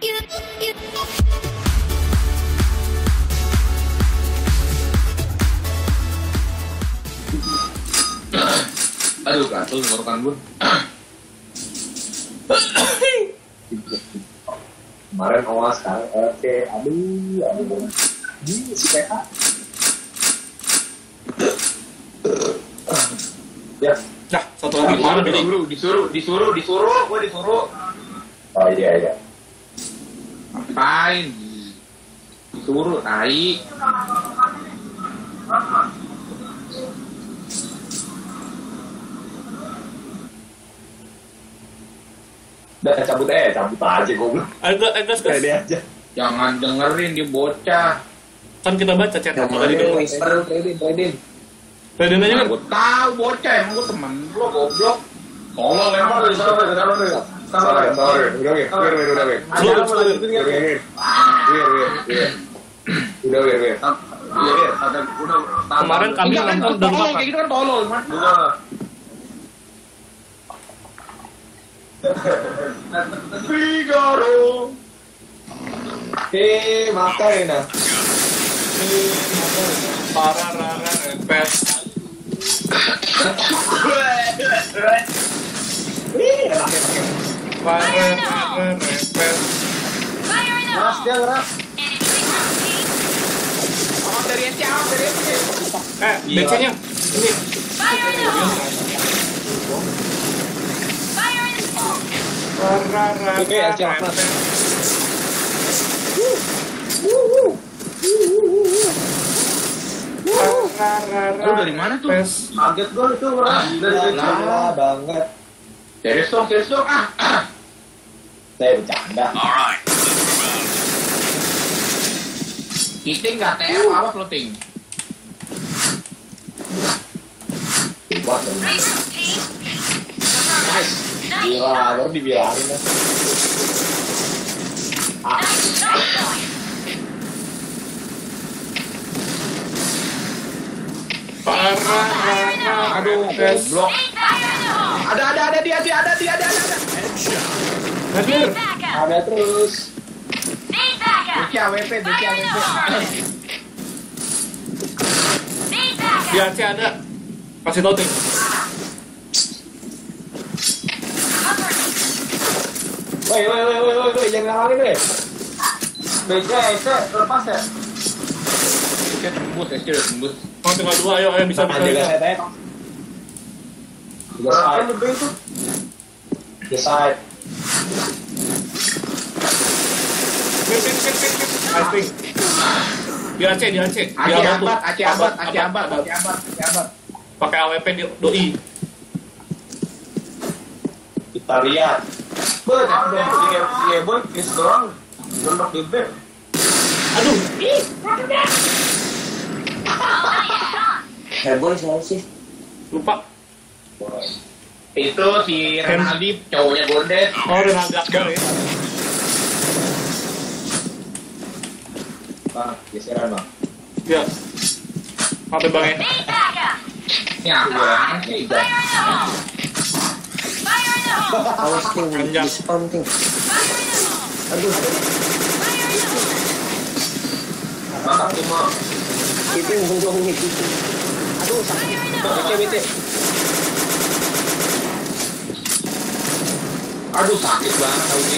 Aduh, gatel ngorokan gue. Kemarin OAS, sekarang LC. Aduh. Ini si PH. Ya. Nah, satu lagi mana Disuruh. Gue disuruh. Oh iya. Ngapain? Disuruh, tai. Udah cabut aja goblok. Agak Kayak dia aja. Jangan dengerin dia bocah. kan kita baca chat Yang tadi mana tuh. whisper trading. Raiden aja kan. Gue tahu bocah, emang gue temen lo goblok. Tolong emang lu Sabar. Udah. Kemarin kami nonton dan makan. kayak gitu kan tolol, Mas. Figaro. Macarena. Para rara repet. Para rara repet. Ngeras dia ngeras. Dari SC. BC-nya ini. Para rara Oke, SC apa? repet. Lu dari mana tuh? Kaget gue itu ngeras. Dari banget. Serius dong. Saya bercanda. Ting nggak TF apa floating? Buat gila, baru dibilangin ya. Para rara. Aduh, goblok. Ada dia. Hadir. Ada terus. BC AWP. Di AC ada. Kasih tau ting. Woi, jangan ngalangin deh. BC, lepas ya. SC tembus. Oh, tinggal dua, ayo bisa. Jaga saya. The side. I think. Di AC. Aceh abad. Pakai AWP di doi. Kita lihat. Boy, Chris doang. Gondok di back. Aduh. Boy, siapa sih? Lupa. Itu si Renaldi cowoknya Gorden. Oh, udah agak ya. Bang, geseran bang. Ya. Sampai bang ya. Ya, apaan sih? Panjang. Aduh. Mantap cuma. Itu yang bungkung ini. Aduh, sakit. BC. Aduh, sakit banget taunya.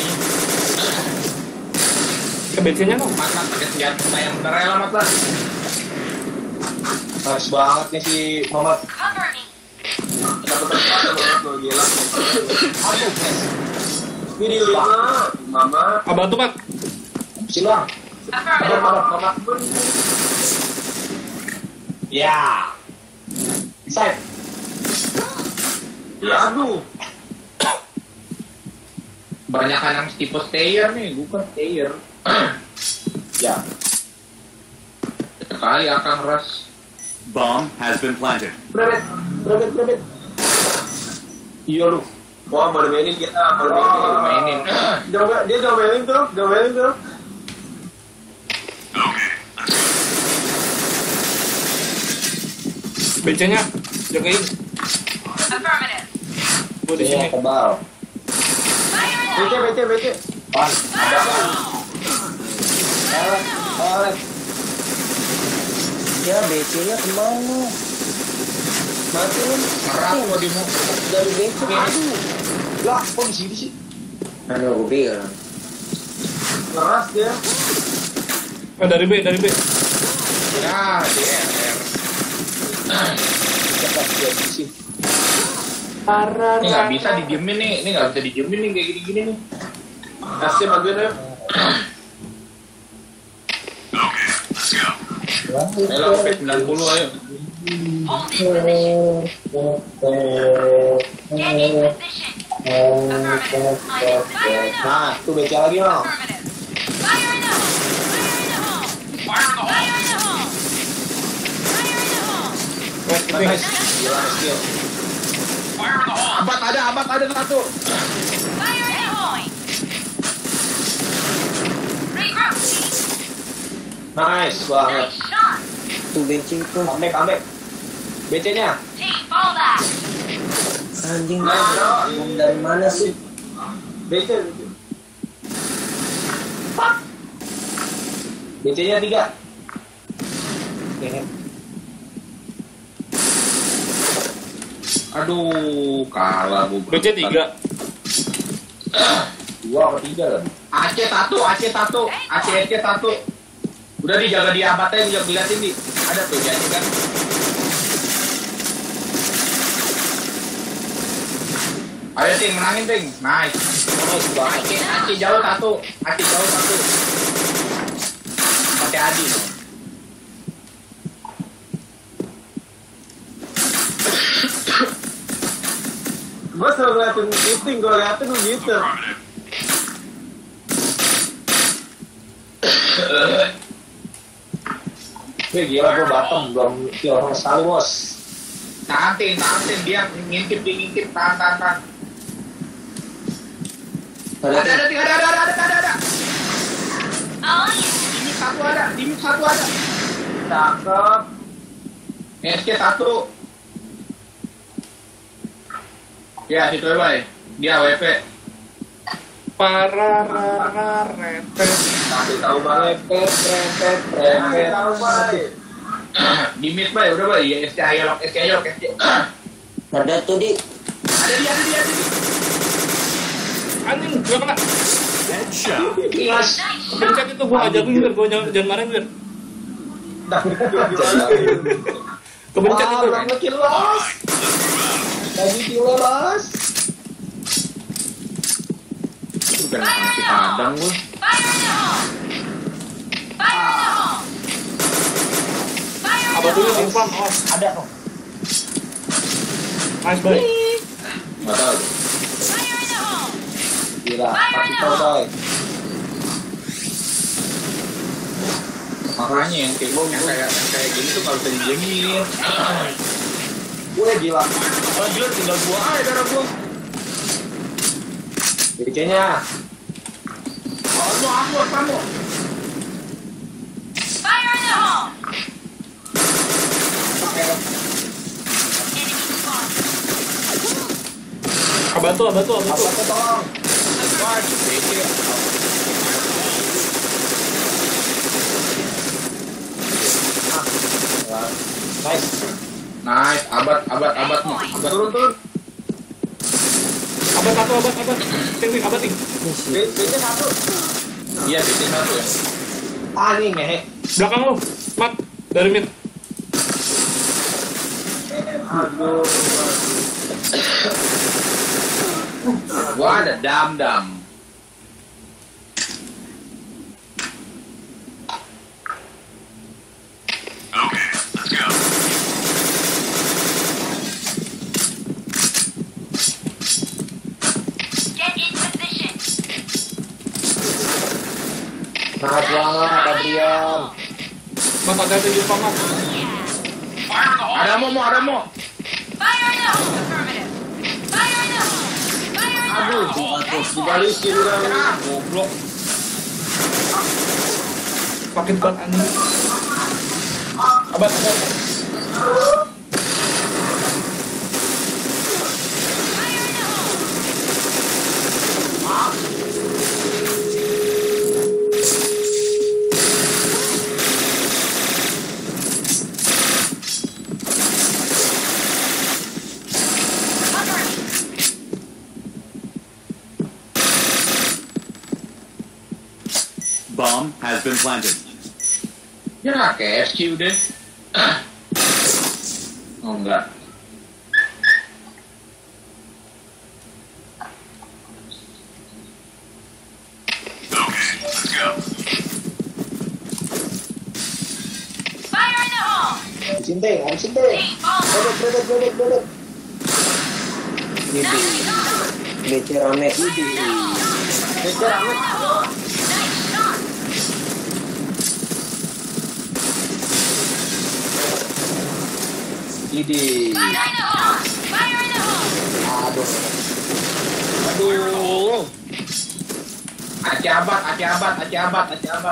Ke BC-nya dong. Mat pakai senjata yang rela mat lah. Nice banget nih si Mamat. Dapat gila. Aduh, ini lima. Mama. Abang tuh, Pak. Silang. Mamat. Ya. Side. Ya, aduh. Banyakan yang tipe stayer nih, bukan stayer. Ya. Sekali akan ras. Bomb has been planted. Berebet. Iya lu. Wah, baru mainin kita, Mainin. Dia domelin tuh. BC-nya jagain. Gue di sini. Tebal. BC. Pan, ada pan. Ya BC-nya kemana? Mati lu. Merah mau di mau. Dari BC. Aduh. Lah, kok di sini sih? Aduh, gue bilang. Keras dia. Dari B. Ya, di RR. Cepat dia di sini. Ini nggak bisa didiemin nih. Ini nggak bisa didiemin nih kayak gini-gini nih. Kasih bagian ya. Ayo lah, P90 ayo. Nah, tuh BC lagi loh. Nice. Gila, skill. Abat ada satu. Nice banget. Tuh BC itu. Comeback. BC-nya. Anjing. Dari mana sih? BC. BC-nya 3. Aduh, kalah gue. BC 3. 2 apa 3 kan? AC1. Udah dijaga di abatnya, jangan diliatin di. Ada tuh jadi kan. Ayo Ting, menangin Ting. Nice. AC jauh satu. Pakai Adi. Gue selalu ngeliatin shooting, gue ngeliatin gitu. Gila, gue bottom, belum kill sama sekali, bos. Tahan dia ngintip, tahan. Ada. Dimik satu ada. Cakep. SK 1. Ya, situ ya, Bay. Dia WP. Kasih tahu banget, repet. Tahu banget. Di mid, Bay, udah Bay. Ya, SK ayo. Ada tuh di. Ada dia. Anjing, gua kena. Headshot. Pencet itu gua ajakin biar gua jangan marahin biar. Kepencet itu. Belum ngekill, bos. Lagi kill, bos. Bukan masih padang gue. Apa dulu simpan? Oh, Ada kok. nice baik. Nggak tahu. Gila, kasih tahu, boy. Makanya yang kayak gini tuh kalau bisa dijemil. Gue gila. Oh gila, tinggal 2 aja darah gue. BC-nya. Kamu. Abatu. Apa tuh, tolong? Wah, BC. Nice. Abad mau. Turun. Abad. Ting, abad ting. BC 1. Iya, BC 1 ya. Ah, nih ngehe. Belakang lu, Mat, dari mid. Aduh. Gua ada dam. Okay, let's go. Nice banget, Adrian. Mat, hati-hati di depan, Mat. Ada mau. Aduh, dibalikin udah. Goblok. Sakit banget anjing. Abad. Bomb has been planted. Ya KFC udah. Oh enggak. Okay, let's go. Fire in the hole! Habisin deh. Bebek. Ini. BC rame ini. BC rame. Nice shot! Ini. Fire in the hole! Fire in the hole! Aduh. Aceh abad.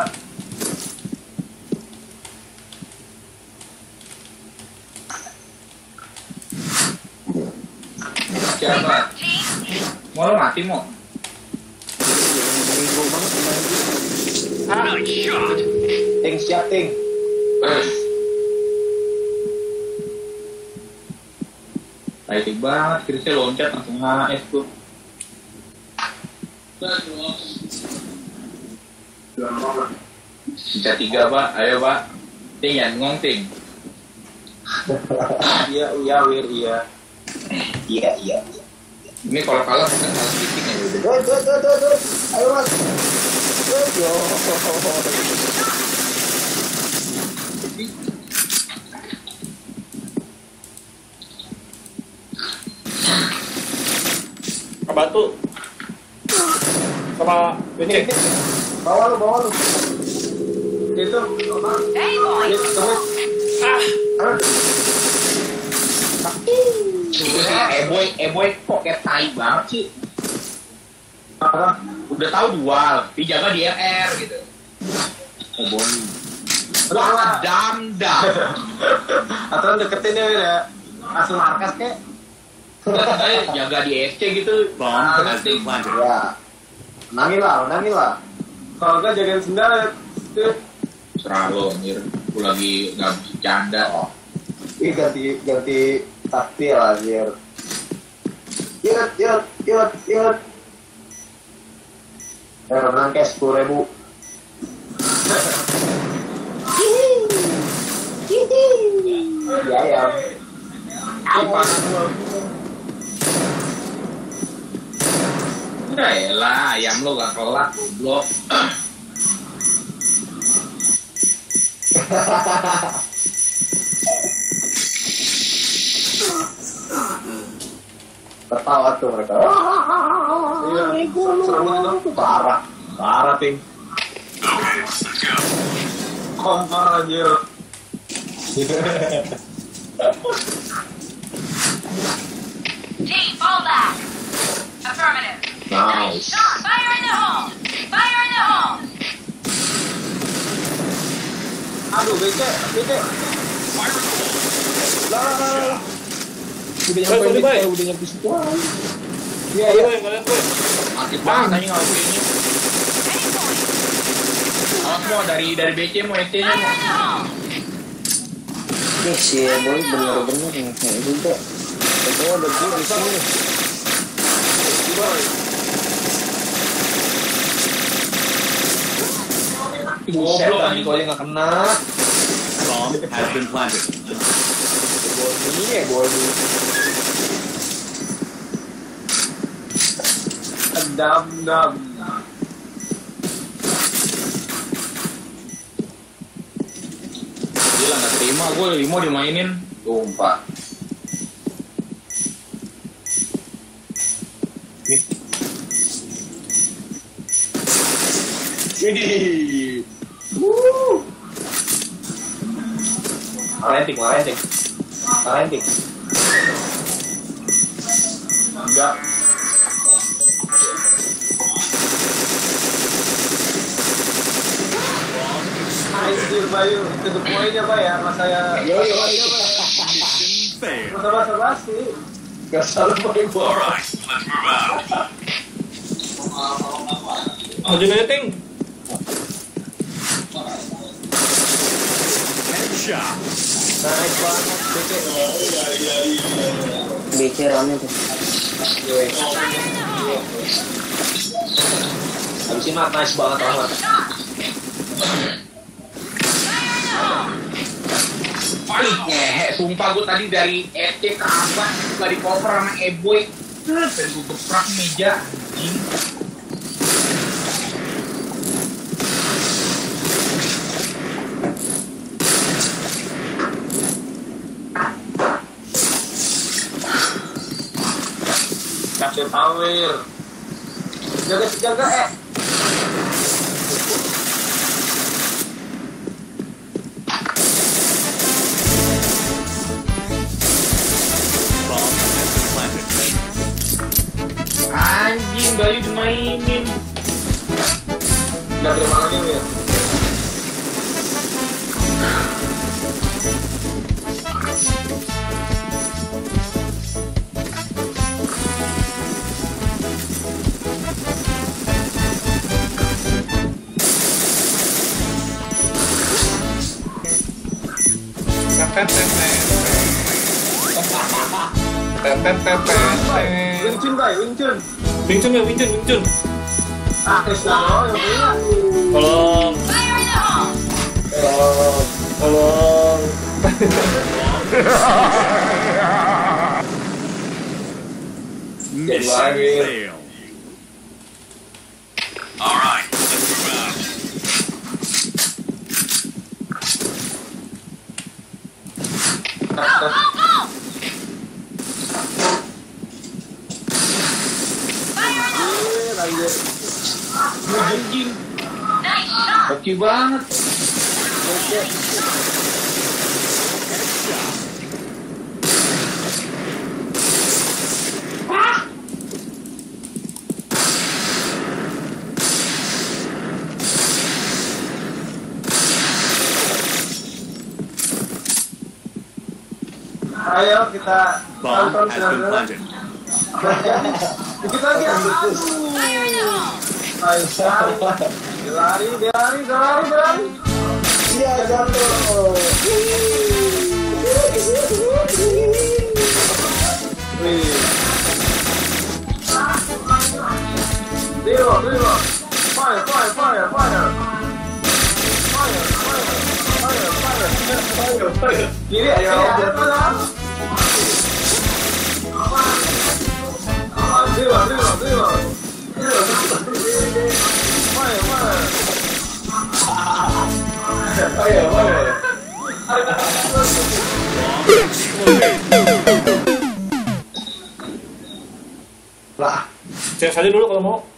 Aceh abad. Mau lo mati mau? Minggu banget kemarin. Nice shot. Ting siap ting. Baik banget, Krisnya loncat langsung HS tuh. Sisa 3 Pak, ayo Pak. Ting ya, ngong Ting. Iya Wir iya. Iya. Ini kalau kalah kita kalah titik ya udah. Tuh. Ayo Mas. Yo. Ke batu. Sama BC. Bawa lu. Itu. Hey boys! Boy kok kayak tai banget sih. Udah tahu dual, dijaga di RR gitu. Boy. Wah, damdam. Atau deketin ya. Langsung markas kek. Jaga di SC gitu. Bomb has been planted. Ya. Nangis lah. Kalau enggak jagain sendal itu. Serah lo, Mir. Gue lagi nggak bercanda. Ih ganti taktil anjir. Yut. Renang cash 10.000. Ya. Udah elah, ayam lo gak kelak, goblok. Ketawa tuh mereka. Iya, seru itu parah ting. Okay, let's go. Kompor anjir. Team, fall back! Affirmative. Nice. Shot! Fire in the hole! Fire in the hole! Aduh, BC. Lah. Udah nyampe situ. Iya. Kalian gue. Aktif banget tadi ngelakuin ini. Awas mau dari BC mau SC-nya Fire mau. in the hole! Nih sih, boy bener-bener yang kayak juga. Itu ada gue di sini. Buset, tadi gue aja nggak kena. Bomb has been planted. Boy. Dam. Gila gak terima gue limo dimainin. Sumpah. Widih. Marenting. Enggak. Nice Bayu, itu the point-nya Pak ya, mas saya. Yo. Fair. Masa basi. Gak salah pakai gua. Alright, let's move out. Maju netting. Headshot. Nice banget, BC rame tuh. Habis ini nice banget banget. Paling ngehe, sumpah gue tadi dari ET ke Abah gak di cover sama E-Boy. Pengen gue geprak meja, anjing. Kasih power. Jaga, Bomb has been planted. Anjing, Bayu dimainin. Gak terima lagi, Mir. Wincun, Bay, Wincun. Wing Chun. Ah, Krisna, yang punya. Tolong. Fire in the hole! Tolong. Mission failed. All right, let's move out. Go, go, go! Fire in the hole! Anjing, Nice shot! hoki banget. Ayo kita Bomb has been planted. dikit lagi. Fire in the hole! Ayo, lari. Iya, jatuh. Zero. Fire. Kiri, ayo. Zero. Fire. Lah, Cek saja dulu kalau mau.